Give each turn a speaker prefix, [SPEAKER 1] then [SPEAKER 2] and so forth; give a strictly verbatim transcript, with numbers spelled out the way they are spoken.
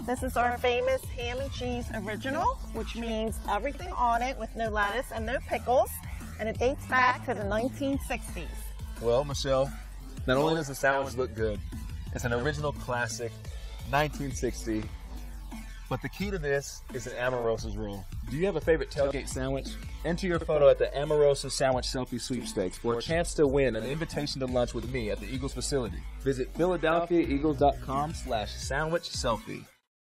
[SPEAKER 1] This is our famous ham and cheese original, which means everything on it with no lettuce and no pickles, and it dates back to the nineteen sixties.
[SPEAKER 2] Well, Michelle, not only does the sandwich look good, it's an original classic, nineteen sixty, but the key to this is an Amoroso's rule. Do you have a favorite tailgate sandwich? Enter your photo at the Amoroso Sandwich Selfie Sweepstakes for a chance to win an invitation to lunch with me at the Eagles facility. Visit Philadelphia Eagles dot com slash sandwich selfie.